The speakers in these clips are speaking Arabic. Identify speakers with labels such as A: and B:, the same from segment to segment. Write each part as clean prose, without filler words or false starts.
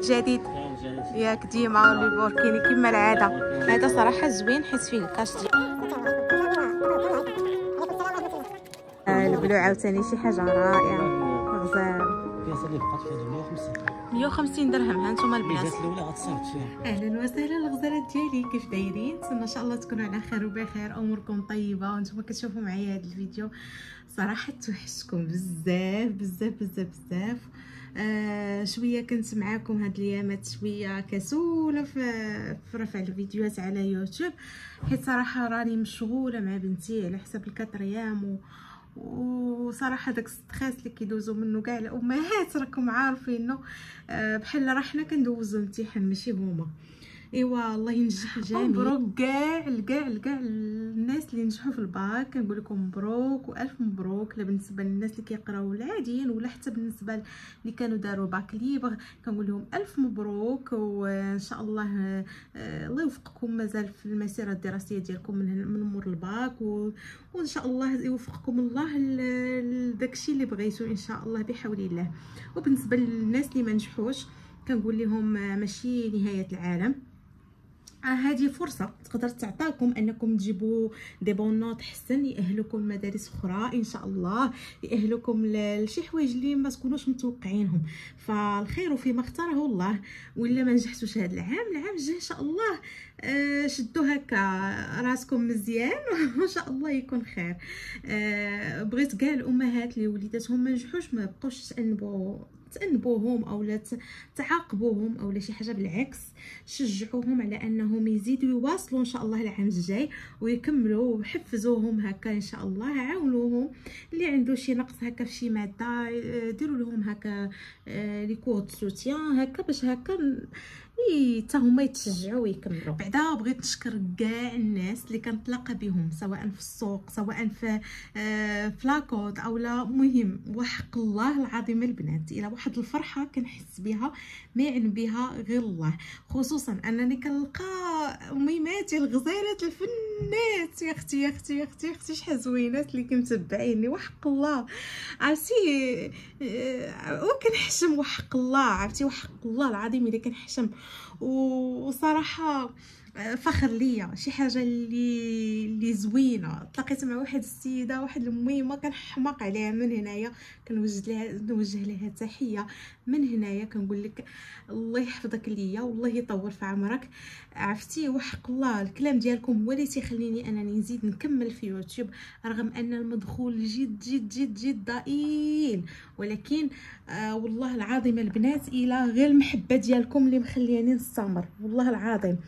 A: جديد ياك ديما البوركيني كما العاده. هذا صراحه زوين حيت فيه الكاش ديال البلو عاوتاني شي حاجه رائعه غزال.
B: البياسه اللي بقات فيها
A: 150 درهم. ها نتوما البنات
B: البياسه الاولى غتصرف فيها.
A: اهلا وسهلا الغزالات ديالي، كيف دايرين؟ نتمنى ان شاء الله تكونوا على خير وبخير، اموركم طيبه وانتم كتشوفوا معايا هذا الفيديو. صراحه توحشتكم بزاف بزاف بزاف بزاف. شويه كنت معاكم هاد الايامات شويه كسوله في رفع الفيديوهات على يوتيوب، حيت صراحه راني مشغوله مع بنتي على حساب الكاتريام وصراحه داك الستريس اللي كيدوزو منه كاع الامهات راكم عارفينه. بحال راه حنا كندوزو امتحان ماشي هما. ايوا الله ينجح الجميع. مبروك كاع الناس اللي نجحوا في الباك، كنقول لكم مبروك والف مبروك. لا بالنسبه للناس اللي كيقراو العاديين ولا حتى بالنسبه اللي كانوا داروا باك ليبر، كنقول لهم الف مبروك وان شاء الله الله يوفقكم مازال في المسيره الدراسيه ديالكم من مور الباك وان شاء الله يوفقكم الله لداكشي اللي بغيتو ان شاء الله بحول الله. وبالنسبه للناس اللي ما نجحوش كنقول لهم ماشي نهايه العالم، هذه فرصه تقدر تعطاكم انكم تجيبوا دي بون نوت حسن يأهلكم لمدارس اخرى ان شاء الله، يأهلكم لشي حوايج اللي ما تكونوش متوقعينهم. فالخير فيما اختاره الله. ولا ما نجحتوش هذا العام الجاي ان شاء الله شدوا هكا راسكم مزيان وان شاء الله يكون خير. بغيت كاع الامهات اللي وليداتهم ما نجحوش ما بقاوش تأنبوهم او تعاقبوهم او شي حاجه، بالعكس شجعوهم على انهم يزيدوا يواصلوا ان شاء الله العام الجاي ويكملوا، وحفزوهم هكا ان شاء الله، عاونوهم. اللي عنده شي نقص هكا في شي ماده ديروا لهم هكا لي كود سوتيان هكا باش هكا حتى هما يتشجعوا ويكملوا. بعدا بغيت نشكر كاع الناس اللي كنتلاقى بهم سواء في السوق سواء في لاكود او لا، مهم وحق الله العظيم البنات الى واحد الفرحه كنحس بها ما يعلم بها غير الله، خصوصا انني كنلقى ميماتي الغزالات الفنات يا اختي يا اختي يا اختي يا اختي شحال زوينات اللي كمتبعيني وحق الله. عرفتي وكنحشم وحق الله، عرفتي وحق الله العظيم اللي كنحشم. وصراحه فخر ليا شي حاجه اللي زوينه. تلاقيت مع واحد السيده واحد المهمه كنحماق عليها من هنايا، نوجه لها تحيه من هنايا، كنقول لك الله يحفظك ليا والله يطول في عمرك. عرفتي وحق الله الكلام ديالكم هو اللي تيخليني انني نزيد نكمل في يوتيوب رغم ان المدخول جد جد جد جد ضئيل، ولكن والله العظيم البنات الى غير المحبه ديالكم اللي مخلياني نستمر والله العظيم.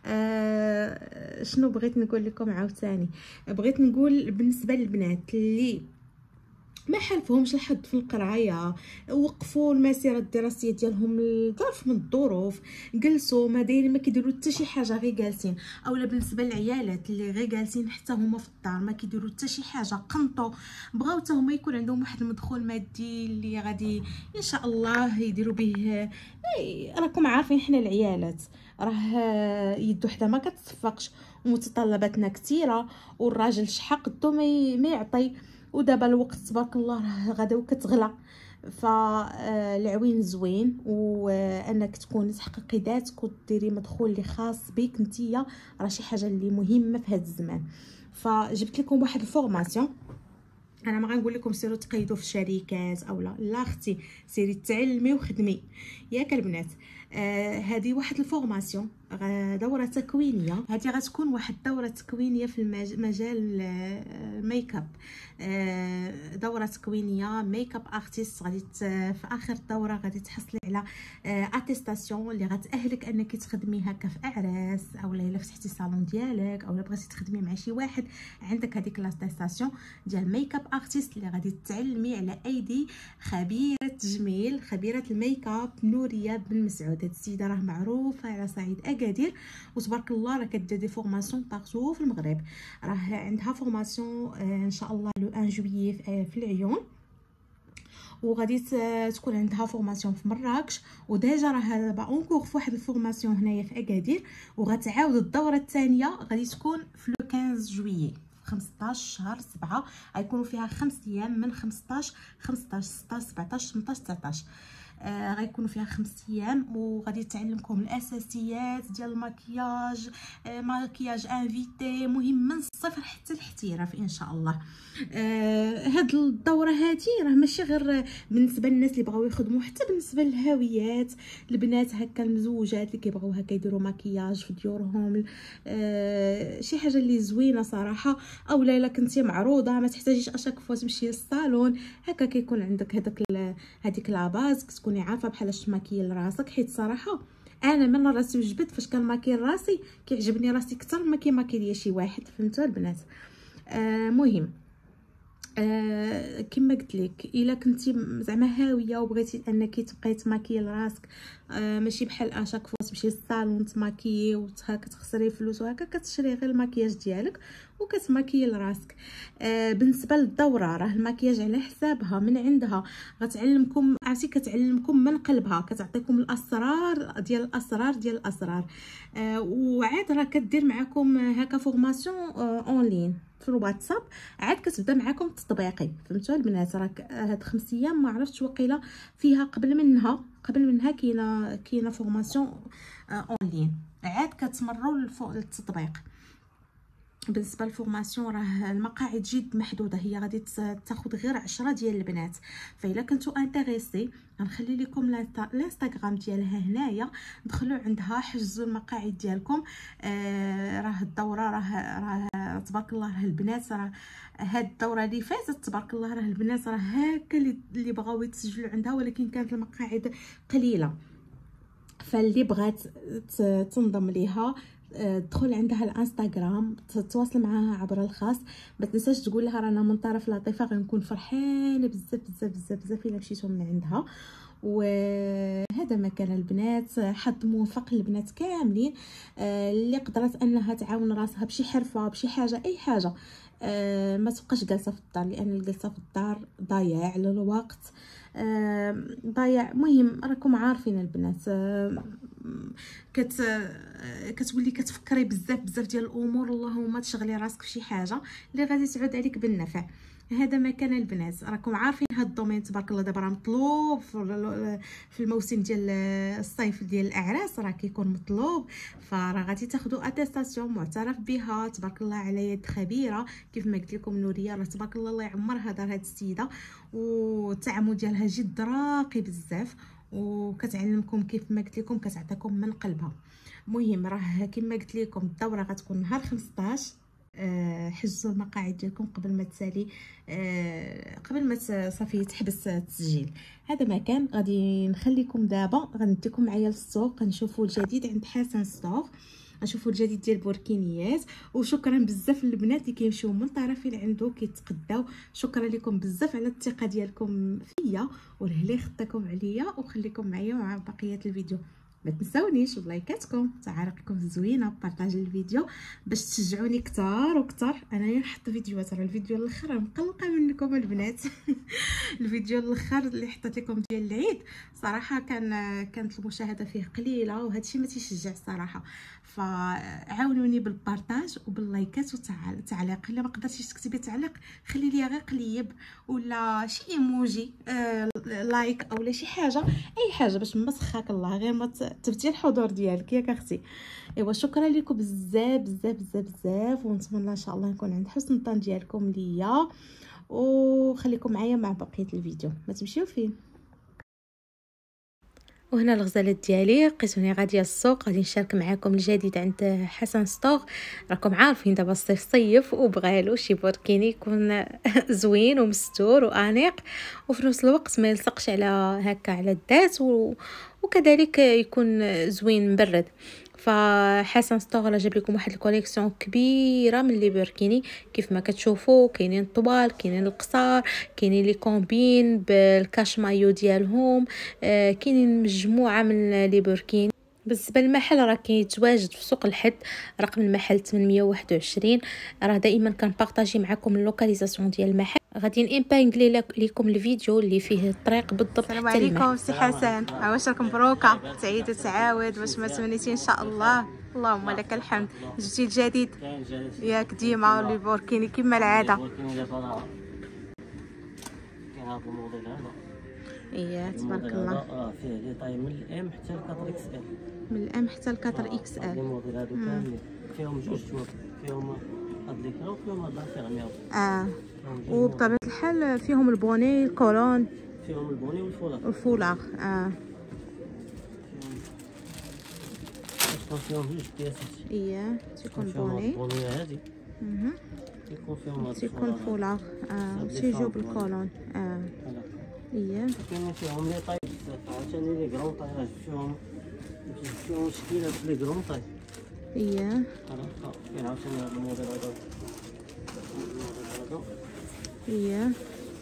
A: شنو بغيت نقول لكم عاوتاني؟ بغيت نقول بالنسبه للبنات اللي ما حالفهمش الحظ في القرايه، وقفوا المسيره الدراسيه ديالهم لظرف من الظروف، جلسوا ما دايرين ما كيديروا حتى شي حاجه غير جالسين، اولا بالنسبه للعيالات اللي غير جالسين حتى هما في الدار ما كيديروا حتى شي حاجه، قنطوا بغاو حتى هما يكون عندهم واحد المدخول مادي اللي غادي ان شاء الله يديروا به. راكم عارفين حنا العيالات راه يد وحده ما كتصفقش ومتطلباتنا كثيره، والراجل شحال قدو ما يعطي، ودابا الوقت تبارك الله راه غدا وكتغلى. فالعوين زوين وانك تكوني تحققي ذاتك وديري مدخول اللي خاص بك نتيا، راه شي حاجه اللي مهمه في هذا الزمان. فجبت لكم واحد الفورماسيون، انا ما غنقول لكم سيروا تقيدوا في الشركات او لا اختي، سيري تعلمي وخدمي ياك البنات. هذه واحد الفورماسيون دوره تكوينيه، هذه غتكون واحد دوره تكوينيه في مجال الميك اب، دوره تكوينيه ميك اب ارتست. غادي في اخر الدوره غادي تحصلي على اتيستاسيون اللي غتاهلك انك تخدمي هكا في اعراس او الا فتحتي صالون ديالك او بغيتي تخدمي مع شي واحد، عندك هذيك لاتيستاسيون ديال ميك اب ارتست اللي غادي تعلمي على ايدي خبيره تجميل، خبيره الميك اب نوريه بن مسعود. هاد السيده راه معروفه على صعيد اكادير وتبارك الله راه كدير دي فورماسيون بارتو في المغرب. راه عندها فورماسيون ان شاء الله لو 1 جويي في العيون، وغادي تكون عندها فورماسيون في مراكش، وديجا راه دابا اونكور في واحد الفورماسيون هنايا في اكادير، وغتعاود الدوره الثانيه غادي تكون في لو 15 جويي 15 شهر 7 غيكونوا فيها 5 ايام من 15 16 17 18 19. غيكونوا فيها 5 ايام، وغادي تعلمكم الاساسيات ديال المكياج، مكياج انفيتي، مهم من الصفر حتى الاحتراف ان شاء الله. هاد الدوره هادي راه ماشي غير بالنسبه للناس اللي بغاو يخدموا، حتى بالنسبه للهاويات، البنات هكا المزوجات اللي كيبغيو هكا يديروا مكياج في ديورهم، شي حاجه اللي زوينه صراحه. اولا الا كنتي معروضه ما تحتاجيش اشاك فوا تمشي للصالون، هكا كيكون عندك هذيك لاباز كتكوني عارفه بحالاش تماكيي لراسك. حيت صراحه انا من راسي وجبت فاش كنماكي راسي كيعجبني راسي اكثر ما كيماكي ليا شي واحد، فهمتوا البنات؟ مهم كما قلت لك، الا كنتي زعما هاويه وبغيتي انك تبقاي تماكي لراسك، ماشي بحال اشاك فوا تمشي للصالون تماكي وهكا تخسري فلوس وهكا، كتشري غير الماكياج ديالك وكتماكي لراسك. بالنسبه للدوره راه الماكياج على حسابها من عندها، غتعلمكم عرفتي كتعلمكم من قلبها، كتعطيكم الاسرار ديال الاسرار ديال الاسرار. وعاد راه كدير معكم هكا فورماسيون اون لين في الواتساب، عاد كتبدا معكم التطبيقي، فهمتوا البنات؟ راك هاد 5 ايام ما عرفتش وقيله فيها قبل منها كاينه فورماسيون اون لين، عاد كتمروا للتطبيق. بالنسبه للفورماسيون راه المقاعد جد محدوده، هي غادي تاخذ غير 10 ديال البنات، فاذا كنتو انتريسي غنخلي لكم الانستغرام ديالها هنايا، دخلوا عندها حجزوا المقاعد ديالكم. راه الدوره راه تبارك الله، راه البنات راه هاد الدوره اللي فاتت تبارك الله راه البنات راه هكا اللي بغاو يتسجلوا عندها، ولكن كانت المقاعد قليله. فاللي بغات تنضم ليها دخل عندها الانستغرام، تتواصل معها عبر الخاص. ما تنساش تقول لها رانا من طرف لطيفه، غنكون فرحانه بزاف بزاف بزاف بزاف الا مشيتوا من عندها. وهذا ما كان البنات، حظ موفق للبنات كاملين. اللي قدرت انها تعاون راسها بشي حرفه بشي حاجه اي حاجه، ما تبقاش جالسه في الدار، لان الجلسه في الدار ضايع على الوقت، ضايع. مهم راكم عارفين البنات، كتولي كتفكري بزاف بزاف ديال الامور، اللهم تشغلي راسك في شي حاجه اللي غادي تعود عليك بالنفع. هذا ما كان البنات، راكم عارفين هاد الدومين تبارك الله دابا راه مطلوب في الموسم ديال الصيف ديال الاعراس، راه كيكون مطلوب. فراه غادي تاخذوا اتستاسيون معترف بها تبارك الله على يد خبيره، كيف ما قلت لكم نوريه راه تبارك الله يعمرها دار هاد السيده، والتعامل ديالها جد راقي بزاف، وكتعلمكم كيف ما قلت لكم كتعطيكم من قلبها. مهم راه كما قلت لكم الدوره غتكون نهار 15. حجزوا المقاعد ديالكم قبل ما تسالي، قبل ما صافي تحبس التسجيل. هذا ما كان، غادي نخليكم دابا غنديكم معايا للسوق، نشوفوا الجديد عند حسن ستور، نشوفوا الجديد ديال بوركينيات. وشكرا بزاف للبنات اللي كيمشيو من طرفي لعندو كيتقداو، شكرا لكم بزاف على الثقه ديالكم فيا والهلي خطيكم عليا، وخليكم معايا مع بقيه الفيديو. ما تنساونيش بلايكاتكم، تعاليقكم الزوينه، بارطاجي الفيديو باش تشجعوني كتار وكتار. انايا نحط فيديوهات، راه الفيديو الاخر مقلقه منكم البنات الفيديو الاخر اللي حطيت لكم ديال العيد صراحه كانت المشاهده فيه قليله، وهذا الشيء ما تيشجع الصراحه. فعاونوني بالبارطاج وباللايكات والتعليق. الا ما قدرتيش تكتبي تعليق خلي لي غير قليب ولا شي ايموجي، لايك اولا شي حاجه، اي حاجه باش نمسخاك الله، غير ما تثبتي الحضور ديالك ياك اختي. ايوا شكرا لكم بزاف بزاف بزاف بزاف، ونتمنى ان شاء الله نكون عند حسن الظن ديالكم ليا، وخليكم معايا مع بقيه الفيديو، ما تمشيو فين. وهنا الغزالات ديالي لقيتوني غاديه السوق، غادي نشارك معكم الجديد عند حسن ستور. راكم عارفين دابا الصيف صيف وبغالو شي بوركيني يكون زوين ومستور وانيق، وفي نفس الوقت ما يلصقش على هكا على الذات، وكذلك يكون زوين مبرد. فحسن ستور جاب لكم واحد الكوليكسيون كبيره من لي بوركيني، كيف ما كتشوفوا كاينين طوال، كاينين القصار، كاينين لي كومبين بالكاش مايو ديالهم، كاينين مجموعه من لي بوركيني. بالنسبه للمحل راه كيتواجد في سوق الحد، رقم المحل 821. راه دائما كنبارطاجي معكم اللوكاليزاسيون ديال المحل، غادي نامبانغلي لكم الفيديو اللي فيه الطريق بالضبط. السلام عليكم سي حسن، واش راكم مبروكه؟ تعيد وتعاود واش ما تمنيتي ان شاء الله. اللهم لك الحمد، جبتي الجديد ياك ديما لي بوركيني كما العاده. اييه تبارك الله.
B: فيه لي طاي من الام حتى ل 4 اكس ال.
A: من الام حتى ل 4 اكس
B: لي
A: ال.
B: موديل هادو كاملين فيهم جوج جواب، فيهم هاد ليكرا وفيهم هاد الفيرمير.
A: وبطبيعه الحال فيهم البوني الكولون،
B: فيهم البوني والفولار.
A: الفولار.
B: فيهم جوج بياسات.
A: اييه تيكون بوني.
B: البونيه هادي يكون فيهم هاد
A: تيكون فولار. تيجيو بالكولون. اييه
B: كاينين فيهم لي طاي بزاف، عاوتاني لي كرون طاي فيهم شكيلات لي كرون طاي.
A: اييه
B: كاين عاوتاني هاد الموديل هذا.
A: اييه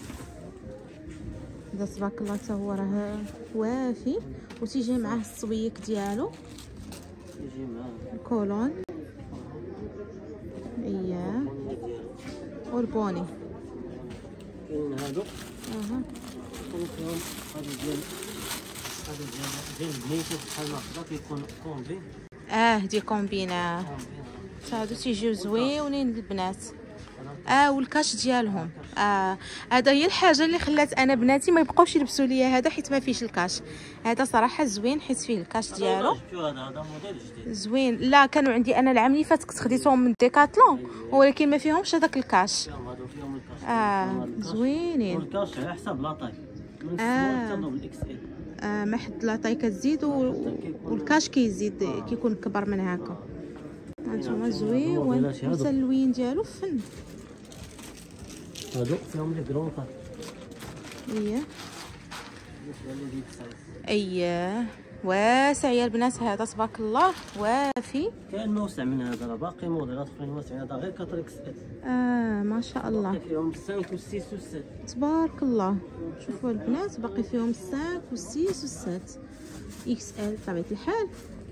A: هذا تبارك الله حتى هو راه وافي، وتيجي معاه الصويك ديالو،
B: يجي معاه
A: الكولون. اييه والبوني.
B: كاين هادو كاين فيهم هادو ديال البنيتات بحال هكذا كيكون كومبي.
A: دي كومبينا هادو تيجيو زويونين البنات. والكاش ديالهم هذا هي الحاجه اللي خلات انا بناتي ما يبقاوش يلبسوا ليا هذا، حيت ما فيهش الكاش. هذا صراحه زوين حيت فيه الكاش ديالو
B: هذا موديل جديد
A: زوين. لا كانوا عندي انا العام اللي فات كنت خديتهم من ديكاتلون، ولكن ما فيهمش هذاك الكاش.
B: فيهم الكاش.
A: زوينين.
B: والكاش على حساب لاطاي من السمول حتى دوبل اكس ال.
A: ما حد لاطاي كتزيد والكاش كيزيد كيكون كبر من هكا. هانتوما زوين والتلوين ديالو فن.
B: هادو فيهم لي كرون طاي.
A: اييه واسع يا البنات هذا تبارك الله وافي.
B: كاين موسع من هذا، راه باقي موديلات اخرين واسعين، هذا غير 4 اكس ال.
A: ما شاء الله
B: فيهم 5 و6 و7.
A: تبارك الله. شوفوا البنات باقي فيهم 5 و6 و7 اكس ال بطبيعه الحال.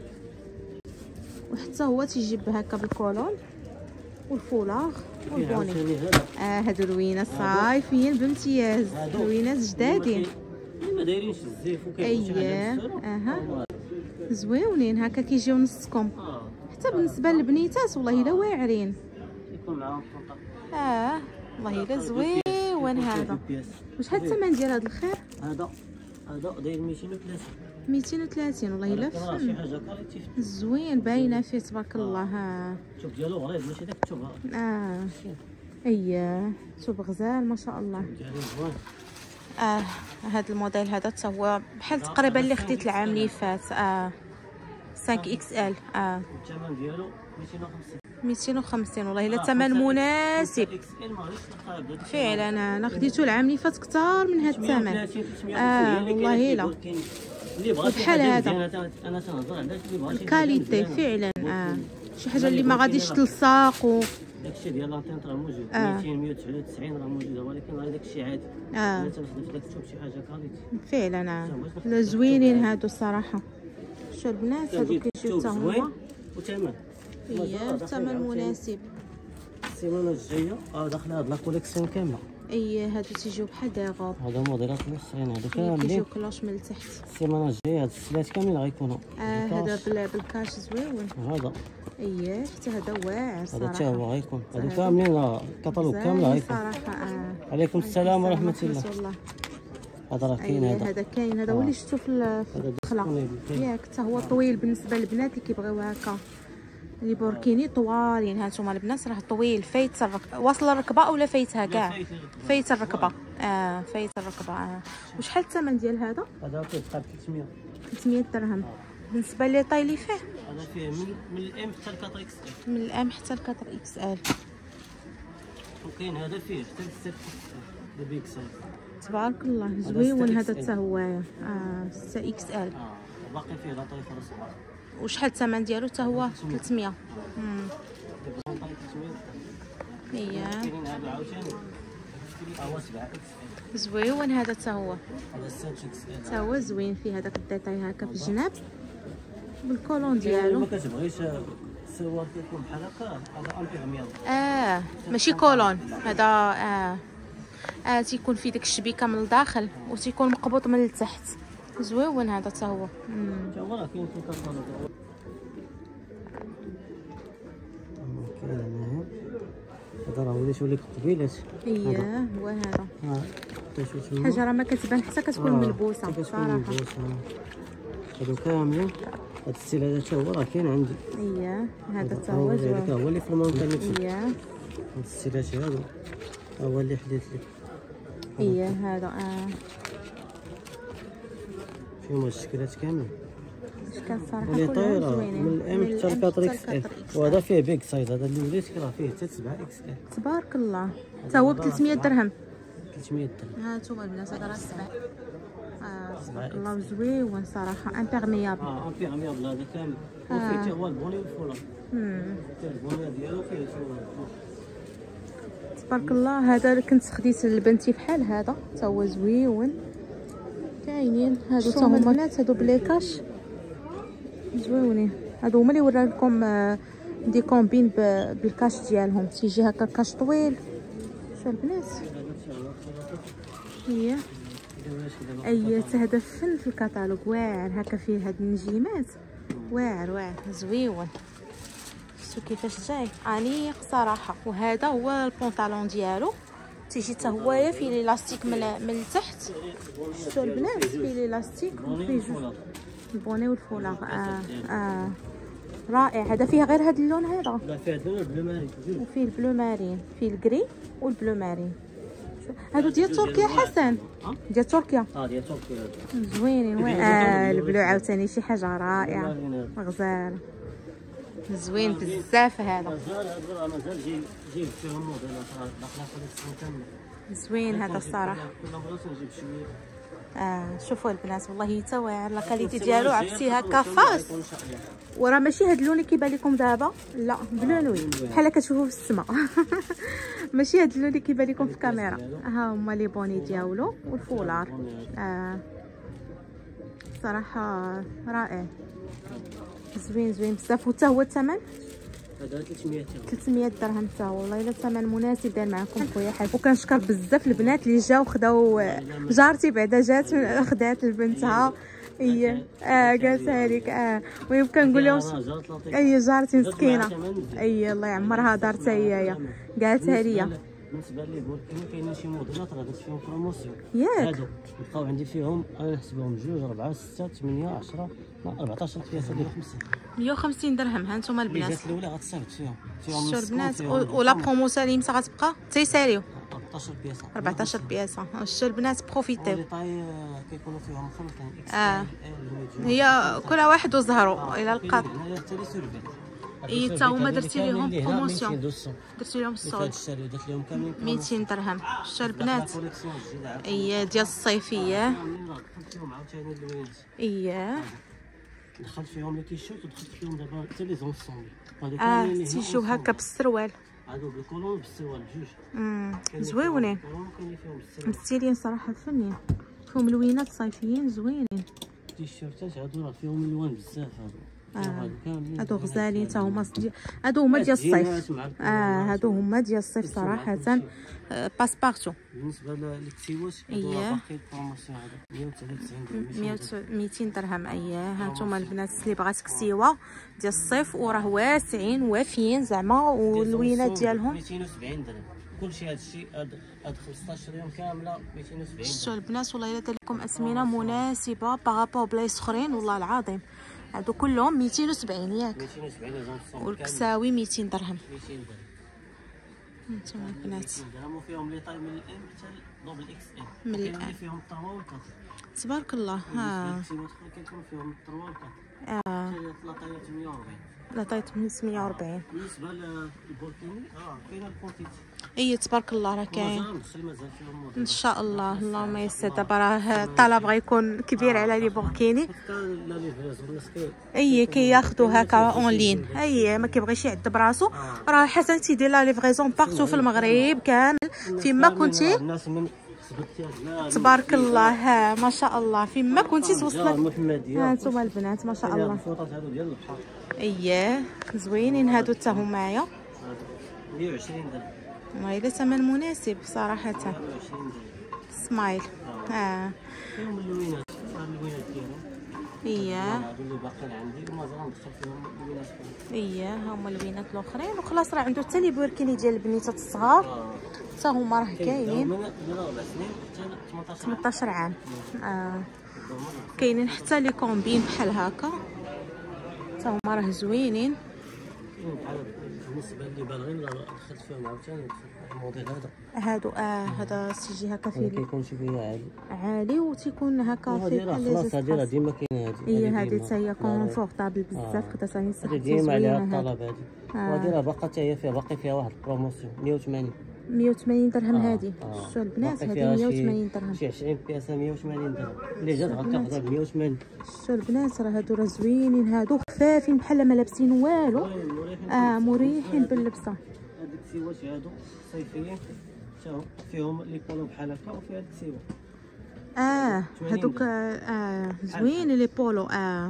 A: وحتى هو تيجيب هكا بالكولون والفولار والبوني. هادو لوينات صايفين بامتياز، لوينات جدادين
B: ما دايرينش الزيف
A: اييه زويونين هكا كيجيو نصكم. حتى بالنسبه للبنيتات والله الا واعرين
B: يكون معاهم
A: طنطا. والله الا زوين هذا. وشحال الثمن ديال هذا الخير؟
B: هذا داير 230.
A: 230 والله الا
B: فن. شي حاجه كاليتي
A: زوين باينه فيه تبارك الله.
B: الثوب ديالو غليظ ماشي داك الثوب.
A: اييه ثوب غزال ما شاء الله. هذا الموديل هذا حتى هو بحال تقريبا اللي خديت العام اللي فات. 5 اكس ال.
B: الثمن ديالو
A: 250 والله الا ثمن مناسب فعلا. انا خديته العام اللي فات كثار من هذا الثمن. والله الا بحال هذا
B: انا تنهضر على
A: الكاليتي فعلا. شي حاجه اللي ما غاديش تلصق
B: داكشي ديال لانتينط راه موجود. 200 199 راه موجوده، ولكن غير داكشي عادي. انا تنخدم في داك الثوب شي حاجه كاليتي
A: فعلا. لا زوينين هادو الصراحه. شوفوا البنات هادو كيجيو حتى هما
B: وثمن.
A: ثمن مناسب.
B: السيمانه الجايه داخله هاد لا كوليكسيون كامله.
A: هادو تيجيو بحال دي غوب.
B: هذا موديلات الاخرين هادو كاملين
A: كيجيو كلوش من التحت.
B: السيمانه الجايه هاد السلات كاملين غيكونوا.
A: هذا بالكاش زويون.
B: هذا
A: حتى هذا واعر صراحه.
B: هذا حتى هو غيكون. هادو كاملين الكتالوج كامل غيكون
A: صراحه.
B: عليكم السلام ورحمه الله. هذا راه كاين.
A: هذا كاين. هذا هو اللي شفتو في الدخله ياك. حتى هو طويل بالنسبه للبنات اللي كيبغيو هكا لي بوركيني طوالين. هانتوما البنات راه طويل فايت واصل الركبه اولا فايتها كاع. فايت الركبه. فايت الركبه. وشحال الثمن ديال هذا؟
B: هذا كيبقى ب
A: 300 درهم. بالنسبه لي طاي اللي فيه
B: هذا فيه من الام حتى ل 4 اكس ال.
A: من الام حتى ل 4 اكس ال.
B: وكاين هذا فيه حتى ل 6 بيك سايز.
A: تبارك الله زويون هذا حتى هو 6 اكس ال.
B: باقي فيه لا طاي فرصه.
A: وشحال الثمن ديالو حتى هو 300.
B: كاينين هادو عاوتاني هو 7 اكس ال.
A: زويون هذا حتى هو.
B: هذا 6 اكس ال
A: حتى هو زوين فيه هذاك الديتاي هكا في الجناب بالكولون ديالو.
B: ما كتبغيش السروال كيكون بحال هكا هذا امبيغ.
A: ماشي كولون هذا. تيكون فيه ديك الشبيكه من الداخل وتيكون مقبوط من التحت. زويون هذا حتى هو.
B: حتى هو راه كاين في الكاتالوج. هذا راه وليت قبيلات.
A: هو هذا
B: حطيتو تما
A: الحاجه راه ما كتبان حتى كتكون ملبوسه صراحه.
B: هادو كاملين. هاد الستيل هذا حتى هو راه كاين عندي.
A: هذا حتى هو زوين.
B: هذا هو اللي في المونطانيت. هاد الستيلات هادو هو اللي حديت لك.
A: هذا
B: فيهم هاد الشكلات كاملين.
A: الاشكال صراحه
B: اللي
A: كلهم
B: طايره
A: زوينين
B: من الام حتى 4 اكس ال. وهذا فيه بيك سايز. هذا اللي وليت راه فيه حتى 7 اكس ال.
A: تبارك الله. حتى هو ب 300 درهم.
B: 300 درهم.
A: ها انتم البنات هذا راه 7. تبارك الله زوين صراحه. امبيرميابل.
B: امبيرميابل هذا كامل. وفيه حتى هو البوني والفولار. حتى البوني ديالو فيه الفولار.
A: تبارك الله. هذا كنت خديت لبنتي بحال هذا حتى هو زويون. كاينين هادو حتى هما البنات. هادو بليكاش زويونين. هادو هما اللي ورا لكم دي كومبين بالكاش ديالهم. تيجي هكا كاش طويل. شو البنات هي هذا فن في الكتالوج واعر هكا فيه هاد النجيمات. واعر زويون. شفتوا كيفاش جاي انيق صراحه. وهذا هو البونطالون ديالو. تيجي حتى هو فيه ليلاستيك من التحت. شفتوا البنات فيه ليلاستيك وفيه جوج البوني والفولار. رائع. هذا فيه غير هذا اللون هذا.
B: لا فيه هذا البلو مارين.
A: وفيه البلو مارين. فيه الكري والبلو مارين. هادو ديال تركيا حسن. ديال تركيا.
B: ديال تركيا
A: زوينين. البلو عاوتاني شي حاجه رائعه غزال زوين بزاف. هذا
B: مازال جايب فيهم موديلات راه باقي ناخذ السنه كامله.
A: زوين هذا الصراحه.
B: كل مره نجيب شويه.
A: شوفوا البنات والله حتى واعر. لا كاليتي ديالو عرفتي هكا خاص. وراه ماشي هاد اللون اللي كيبان لكم دابا. لا بلونوي بحال كتشوفوا في السماء. ماشي هاد اللون اللي كيبان لكم في الكاميرا. ها هما لي بوني ديالو والفولار. صراحه رائع زوين بزاف. وتا هو الثمن
B: هذا
A: 300 درهم حتى هو. والله الا الثمن مناسب داير معكم خويا حاج. وكنشكر بزاف البنات اللي جاو خداو. جارتي بعدا جات خدات لبنتها. قالتها لك. المهم كنقول لهم جارتي مسكينه. الله يعمرها دارتها هي قالتها لي.
B: بالنسبه لي كاينين شي موديلات راه درت فيهم بروموسيون.
A: هادو
B: بقاو عندي فيهم انا نحسبهم 2 4 6 8 10 14 بياسه ديال 50.
A: 150 درهم. ها انتم البنات.
B: الجات الاولى غتصيفط فيهم
A: شو البنات. ولا بروموسيون اللي متى غتبقى تيساليو
B: 14 بياسه.
A: 14 بياسه. شو البنات بروفيتيو.
B: كيكونوا فيهم خلطين
A: هي كل واحد وزهرو الى لقات. حتى هما درتي ليهم بروموسيون. درتي لهم الصوت.
B: درت لهم كاملين
A: 200 درهم. شتو البنات. ديال الصيفيه.
B: دخلت فيهم لي تيشيرت ودخلت فيهم دابا حتى لي زونسومبل.
A: تيجيو هكا بالسروال.
B: هادو بالكولون بالسروال بجوج.
A: زويونين مستيلين صراحه فنين. فيهم لوينات صيفيين زوينين.
B: التيشيرتات هادو راه فيهم الوان بزاف.
A: هادو غزالين حتى هما. هادو هما ديال الصيف. هادو هما ديال الصيف صراحه. باسبارتو.
B: بالنسبه للكسيوات هادو باقي بروموسيون. هذا
A: 200 درهم. ها نتوما البنات اللي بغات كسيوه ديال الصيف وراه واسعين وافيين زعما. واللوينات ديالهم
B: 270 درهم. كلشي هادشي هاد 15 يوم كامله 270.
A: شفتوا البنات والله الا دار لكم اسمنه مناسبه بارابور بلايص اخرين والله العظيم. هادو كلهم 270 ياك.
B: 270
A: والكساوي 200 درهم.
B: 200 درهم.
A: انتما البنات
B: فيهم لي طاي من الام حتى دوبل اكس ال. كاين فيهم 3 و 4.
A: تبارك الله.
B: كيكون فيهم 3 و 4. لا طاي 140.
A: لا طاي 140.
B: بالنسبه للبوركيني كاينه الكونتيتي.
A: تبارك الله راه كاين
B: مازال فيهم
A: ان شاء الله. اللهم يسر. دابا راه الطلب غيكون كبير على لي بوركيني. كياخذوا هكا اون لين. ما كيبغيش يعد براسو. راه حسن تيدير لا ليفريزون بارتو في المغرب كامل فيما كنتي. تبارك الله. ما شاء الله فيما كنتي توصلك. انتم البنات ما شاء الله.
B: الفوطات هادو ديال البحر.
A: زوينين هادو حتى هما
B: 120 درهم.
A: والله الا ثمن مناسب صراحه. سمايل.
B: فيهم اللوينات. اللوينات
A: اييه
B: هادو اللي باقيين عندي ومازال ندخل فيهم الوينات
A: اييه هما البنات الاخرين. وخلاص راه عنده حتى لي بوركيني ديال البنيتات الصغار حتى هما راه كاينين
B: من 4 سنين حتى
A: 18 عام. كاينين حتى لي كومبين بحال هكا حتى هما راه زوينين.
B: بحال بالنسبه اللي بالغين راه دخلت فيهم عاوتاني الموديل
A: هادو هذا سيجي هكا فيه
B: كيكون شويه
A: عالي وتيكون هكا فيه بحال لي
B: خلاص هادي راه ديما كاينه
A: هي هادي حتى هي كونفورطابل بزاف خداتها صحتي
B: ديما عليها
A: زوينه.
B: الطلب هادي وهادي راه باقا حتى هي فيها باقي فيها واحد البروموسيون 180
A: درهم. هادي شتو البنات هادي 180 درهم.
B: شي 20 بياسه 180 درهم اللي جات غتاخذها ب 180.
A: شتو البنات راه هادو راه زوينين هادو خفافين بحال ما لابسين والو. مريحين باللبسه.
B: هاديك السيوات هادو صيفيين حتى فيهم لي بولو بحال هكا وفيها هاديك السيوات
A: هادوك زوينين لي بولو.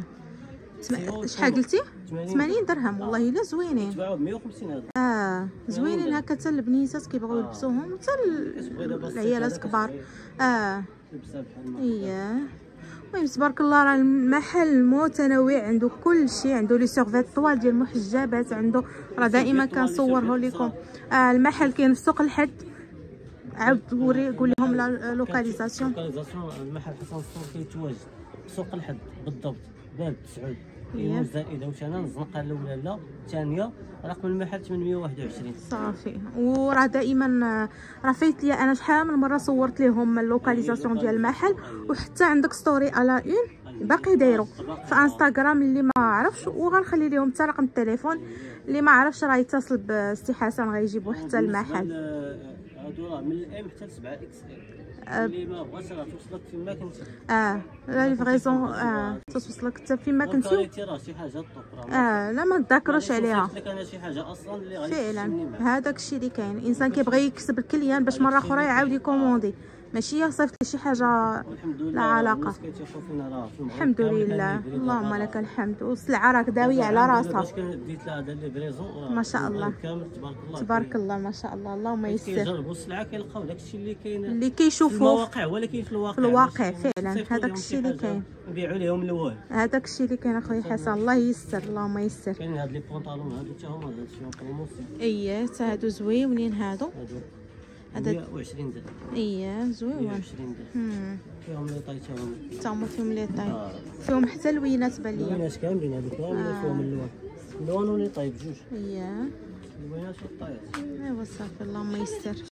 A: شحال قلتي 80 درهم والله الا زوينين.
B: تباعوا ب 150 هذا
A: زوينين هكا حتى البنيتات كيبغيو يلبسوهم حتى العيالات كبار.
B: لبسه بحال
A: اييه المهم تبارك الله راه المحل متنوع عنده كل شيء. عنده لي سيرفيت طوال ديال المحجبات عنده راه دائما كنصوره لكم. المحل كاين في سوق الحد. عاود قول لهم لا لوكاليزاسيون.
B: المحل حسن الصور كيتواجد سوق الحد بالضبط باب 9 كاين زائده وثانيه الزنقه الاولى لا الثانيه رقم المحل 821
A: صافي. وراه دائما راه فايت ليا انا شحال من مره صورت لهم اللوكاليزاسيون ديال المحل وحتى عندك ستوري على اون باقي دايرو في انستغرام اللي ما عرفش وغنخلي لهم حتى رقم التليفون اللي ما عرفش راه يتصل بسي حسن غيجيبو حتى المحل.
B: هادو راه من الام حتى 7 اكس اللي ما بغاش راه توصلك فيما كنتي.
A: لا ليفريزون توصلك حتى فيما كنتي.
B: راه شي حاجه طوب
A: لا ما تذكروش عليها
B: لك انا شي حاجه اصلا اللي غادي
A: فعلا. هذاك الشيء اللي كاين الانسان كيبغي يكسب الكليان باش مره اخرى يعاود يكوموندي ماشي صيفط لي شي حاجه لا علاقه. الحمد لله اللهم لك الحمد. والسلعه راك داويه على راسها.
B: باش ديت لها هذا لي بريزون
A: ما شاء الله
B: كامل
A: تبارك الله ما شاء الله اللهم يسر.
B: كيجربوا السلعه كيلقاو داكشي اللي كاين
A: اللي كيشوفوا
B: في المواقع ولكن في
A: الواقع فعلا هذاك الشيء اللي كاين.
B: نبيعوا لهم الوهم
A: هذاك الشيء اللي كاين اخويا حسن الله يسر اللهم يسر.
B: كاين هاد لي بونطالون هادو حتى هما هاد فيهم بروموسيون.
A: اييه حتى هادو زويونين هادو.
B: هذا 120 درهم.
A: اييه زويون
B: 120 درهم. فيهم لي طاي
A: تا هما فيهم لي طاي فيهم حتى الوينات بان ليا.
B: الوينات كاملين هادو كاملين فيهم اللون اللون ولي طاي بجوج.
A: اييه
B: الوينات والطايات.
A: ايوا صافي اللهم يسر.